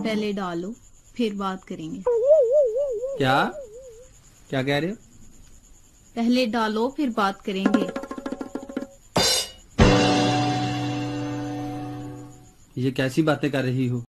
पहले डालो फिर बात करेंगे। क्या क्या कह रहे हो? पहले डालो फिर बात करेंगे। ये कैसी बातें कर रही हो?